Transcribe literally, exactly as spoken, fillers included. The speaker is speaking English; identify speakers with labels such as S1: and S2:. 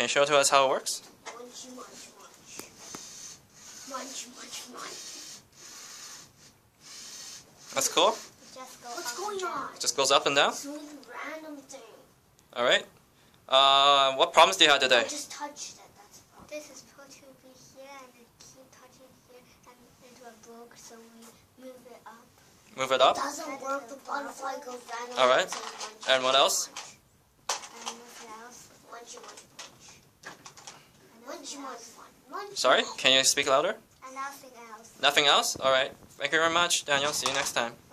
S1: Can you show to us how it works?
S2: Munch, munch, munch. Munch, munch, munch.
S1: That's cool.
S2: It just goes What's going on?
S1: It just goes up and down?
S2: It's doing random thing.
S1: Alright. Uh, what problems do you have today?
S2: I just touched it. That's the problem. This is supposed to be here, and I keep touching here, and into a book, so we move it up.
S1: Move it up?
S2: It doesn't work. The butterfly goes randomly.
S1: Alright. And what else?
S2: And what else? Munch, munch, munch. Munch, munch, munch.
S1: Sorry? Can you speak louder?
S2: And nothing else.
S1: Nothing else? Alright. Thank you very much, Daniel. See you next time.